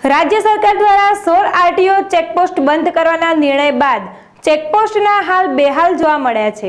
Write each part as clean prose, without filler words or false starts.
राज्य सरकार द्वारा 16 आरटीओ चेकपोस्ट बंद करवाना निर्णय बाद चेकपोस्टना हाल बेहाल जोवा मळ्या छे।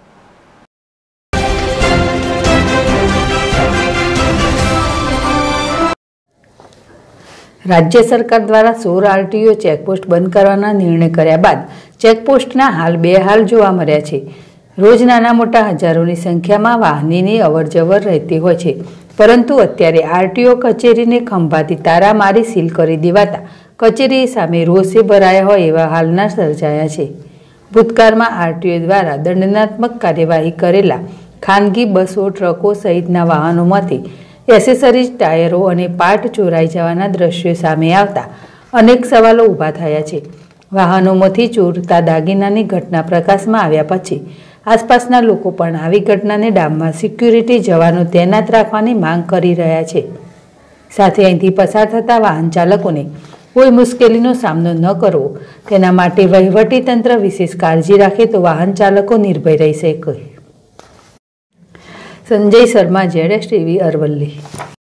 राज्य सरकार द्वारा 16 आरटीओ चेकपोस्ट बंद करवाना निर्णय कर्या बाद चेकपोस्टना हाल बेहाल जोवा मळ्या छे। रोज नाना मोटा हजारोनी संख्यामां वाहनोनी अवरजवर रहती होय छे, परंतु अत्यारे आरटीओ कचेरीने खंभाथी तारा मारी सील करी देवाता कचेरी सामे रोषे भराया होय एवा हालना सर्जाया छे। भूतकाळमां आरटीओ द्वारा दंडात्मक कार्यवाही करेला खानगी बसों, ट्रको सहितना वाहनोमांथी एसेसरीज, टायरो अने पार्ट चोराई जवाना दृश्यो सामे आवता अनेक सवालो ऊभा थया छे। वाहनोमांथी चोरता दागीनानी घटना प्रकाशमां आव्या पछी आसपासना लोको पण आवी घटनाने डामवा सिक्योरिटी जवानो तैनात राखवानी मांग करी रह्या छे। साथे અહીંથી પસાર થતા વાહન ચાલકોને કોઈ મુશ્કેલીનો સામનો ન કરવો તેના માટે વહીવટી તંત્ર વિશેષ કાળજી રાખે તો વાહન ચાલકો નિર્ભય રહી શકે। સંજય શર્મા, ZSTV, અરવલ્લી।